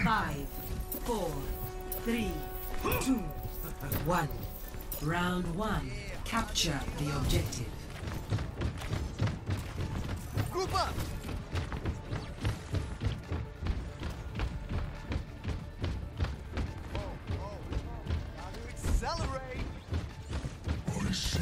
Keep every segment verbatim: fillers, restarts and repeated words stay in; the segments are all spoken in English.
Five, four, three, two, one. Round one. Capture the objective. Group up! Oh, oh, gotta accelerate! I see.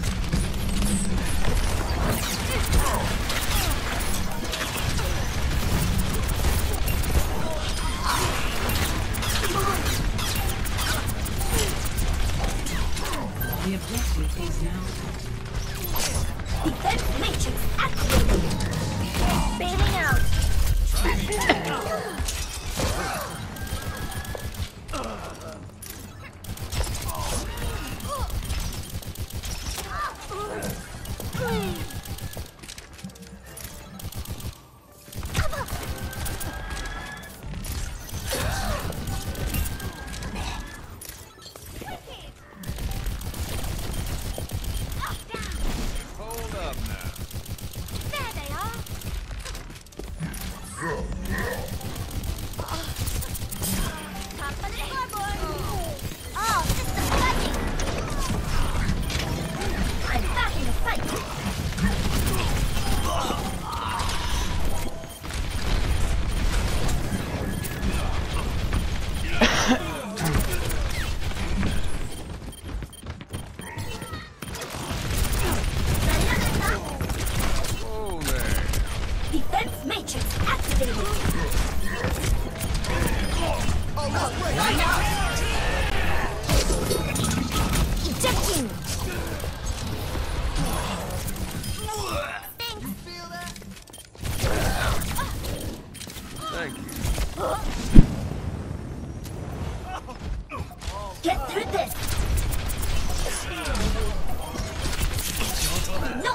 The objective is now Defense matrix activated. Bailing out. Hold up now. There they are. Company scoreboard. Oh, system flooding. I'm back in the fight. Whoa there. Defense matrix activated. Oh, that's great. Ejecting. You feel that? Thank you. Get through this. No.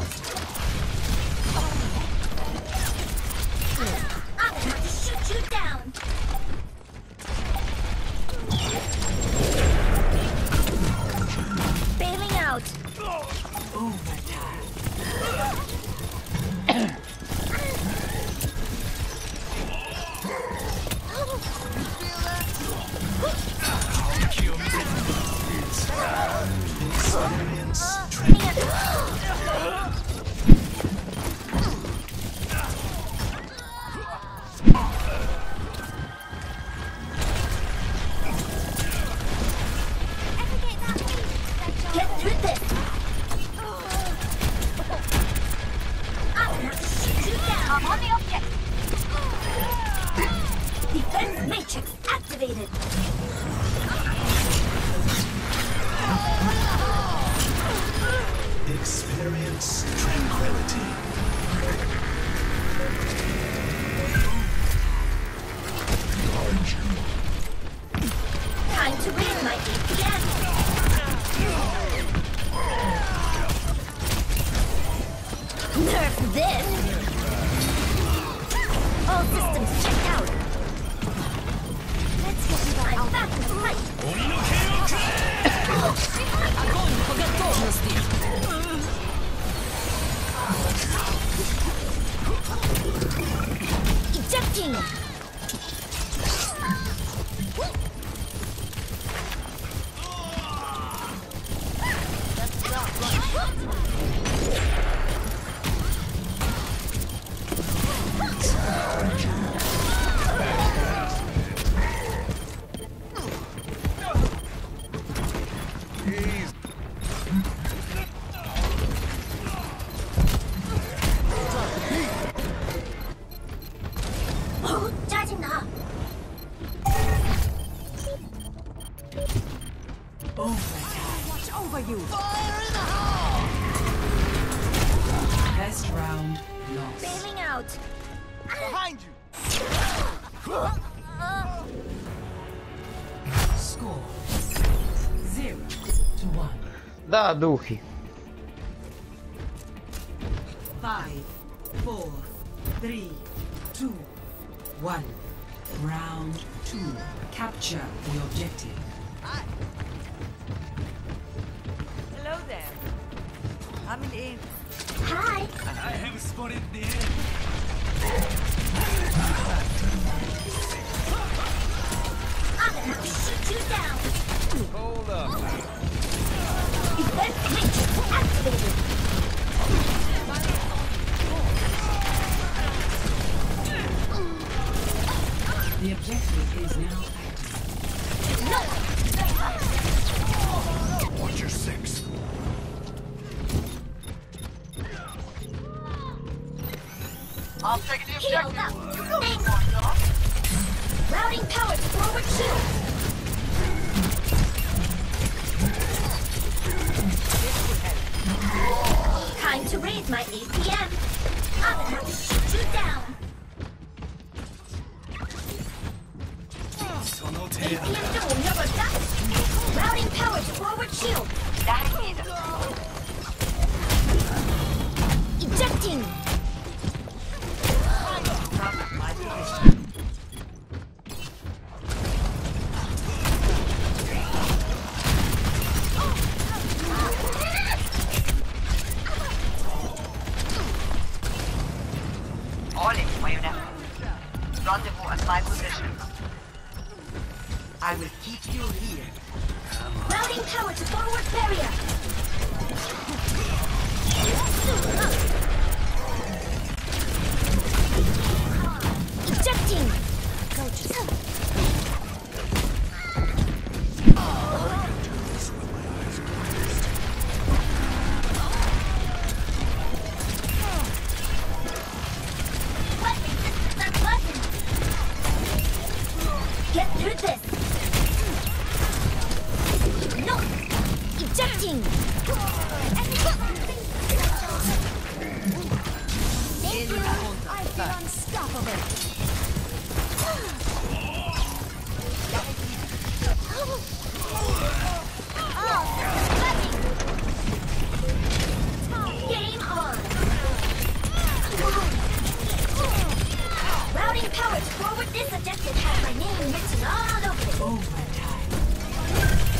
I'm gonna have to shoot you down. Bailing out. overtime. Get through this. I'm gonna have to shoot you down. I'm on the object. Defense matrix activated. Experience tranquility. Behind you. Time to raise my A P M. Nerf this. All systems checked out. Let's get you back. I'm back in the fight. Ejecting. Easy. 어, 짜증나. Overtime. Watch over you. Fire in the hole! Best round lost. Bailing out. Behind you! Score zero to one. Da, duhi. Five, four, three, two, one. Round two. Capture the objective. Hi. Hello there. Coming in. Hi. I have spotted the enemy. The objective is now active. Watch your six. I'm taking the Healed objective. up. Thanks. Routing power to forward shield. Time to raise my A P M. I'm gonna have to shoot you down. A P M 좀 올려볼까? Routing power to forward shield. Ejecting. My position. All in, Mayuna. Rendezvous at my position. I will keep you here. Routing power to forward barrier. Ejecting. Get through this. No. Ejecting. Thank you. I feel unstoppable. Game on. Routing power to forward this objective has my name written all over it. Overtime.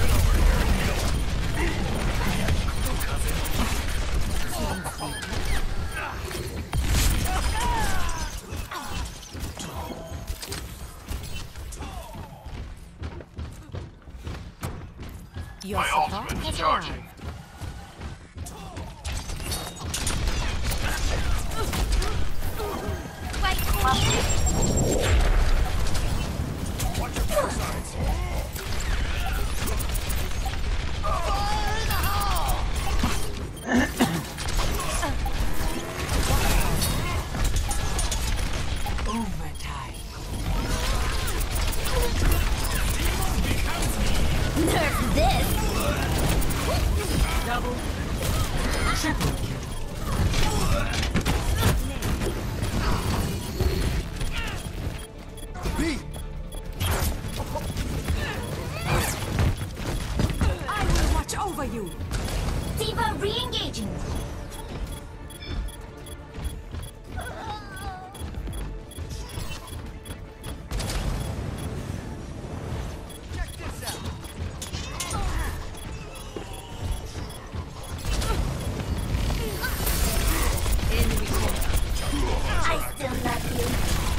Your support has arrived. Overtime. Nerf this. Double. Triple kill. B. I will watch over you. D.Va re-engaging. Check this out. I still love you.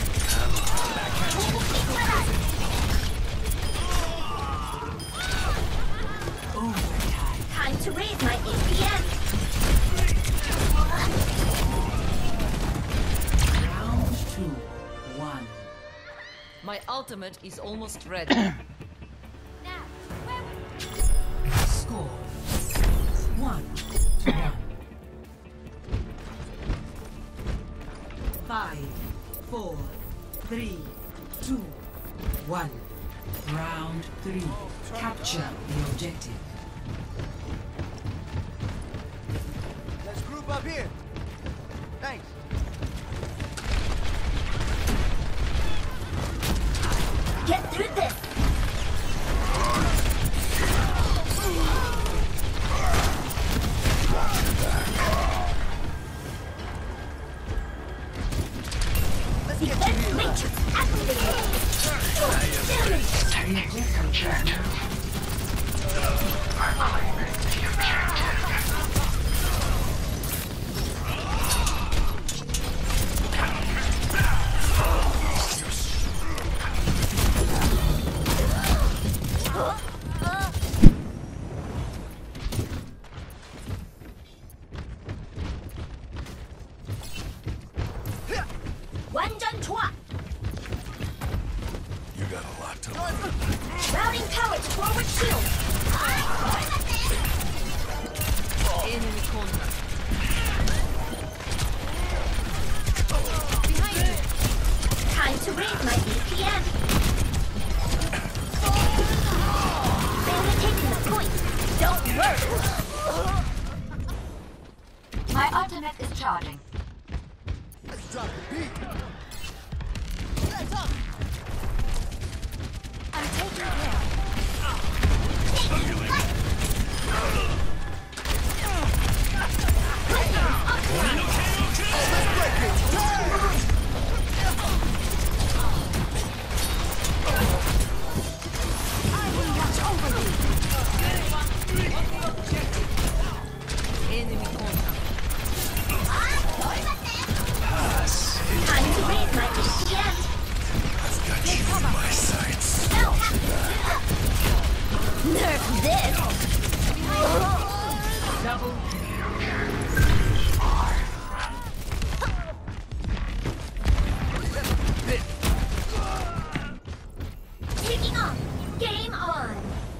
Overtime. Time to raise my A P M. Round two. One. My ultimate is almost ready. Now, where Score. One to one. Five, four, three, two, one. Round three. Capture the objective. Let's group up here. Thanks. get through this. Let's get you here. Matrix activated. Taking the objective. I'm claiming the objective. 완전 좋아. Routing power to forward shield. Enemy contact. Behind you. Time to raise my A P M. They're taking the point. Don't worry. My ultimate is charging. Let's drop the beat. Let's up. I'm taking care. I will watch over you. Enemy contact. Time to raise my A P M. I've got you in my sights. Nerf this. Double Kicking off. Game on.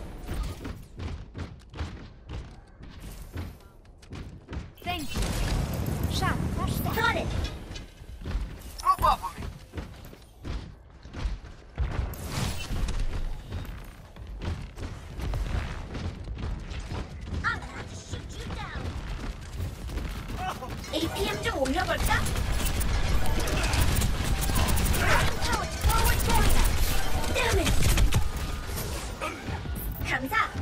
Thank you. Shot. Got it. Group up with me. I'm gonna have to shoot you down. A P M 좀 올려볼까? Power forward barrier. Damn it. 감사.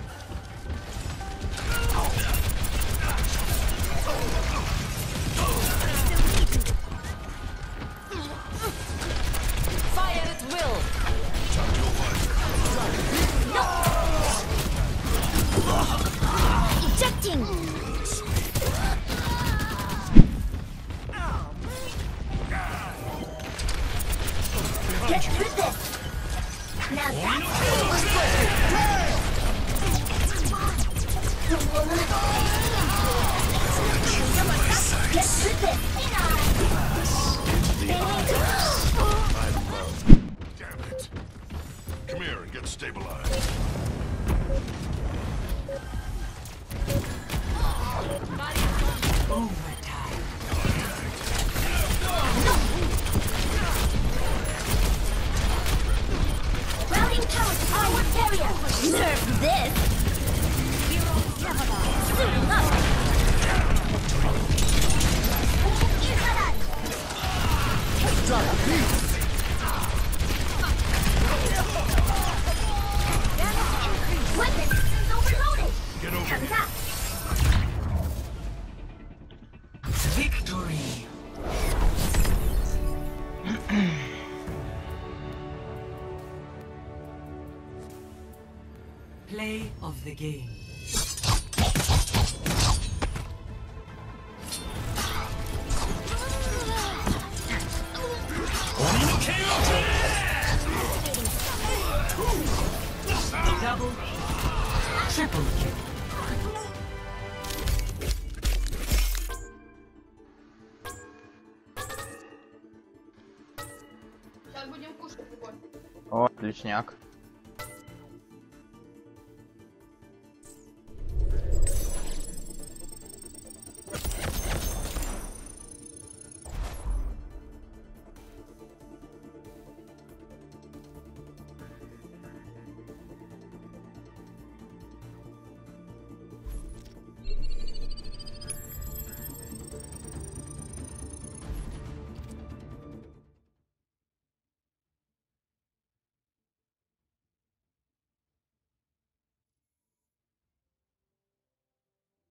Fire at will. Ejecting. Get through this. Now that's Get through this. Damn it. Come here and get stabilized. overtime. Routing power to forward barrier. Nerf this. Suiting up. Drop the beat. Weapon systems overloaded. Get over here. 감사. Victory. Play of the game. Double, triple kill. О, отличняк.